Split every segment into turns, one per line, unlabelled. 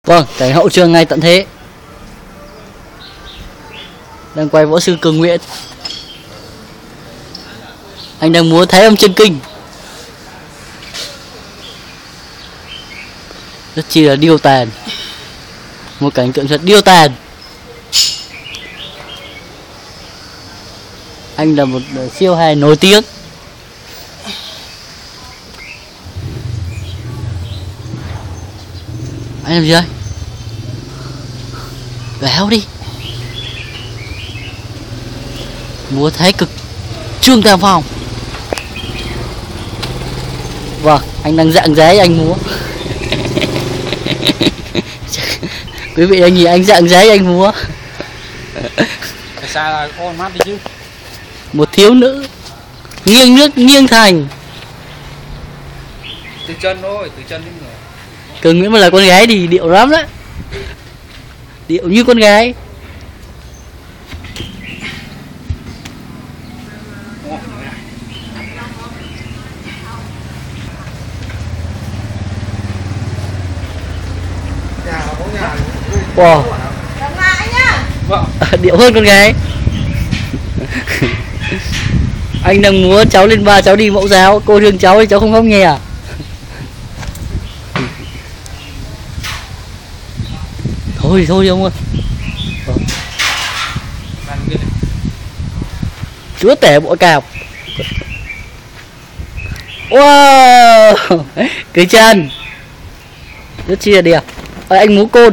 Vâng, cảnh hậu trường ngay tận thế. Đang quay võ sư Cường Nguyễn. Anh đang múa Thái Âm Chân Kinh. Rất chi là điêu tàn. Một cảnh tượng thật điêu tàn. Anh là một siêu hài nổi tiếng. Anh làm gì đây? Béo đi. Múa Thái Cực Trương Tam Phong. Vâng, anh đang dạng dái anh múa. Quý vị đang nhìn anh dạng dái anh múa.
Xa là con mắt đi chứ.
Một thiếu nữ nghiêng nước nghiêng thành.
Từ chân thôi, từ chân đến người.
Cường Nguyễn mà là con gái thì điệu lắm đấy. Điệu như con gái. Wow.
Vâng.
Điệu hơn con gái. Anh đang múa cháu lên ba, cháu đi mẫu giáo. Cô thương cháu thì cháu không khóc nghe à? Thôi thôi đi ông ơi. Chúa tể bộ cạp. Wow. Cái chân rất chi là đẹp. Anh múa côn.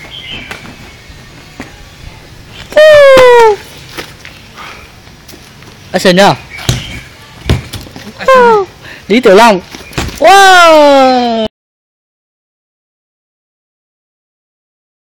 Action nào. Lý Tiểu Long. Wow.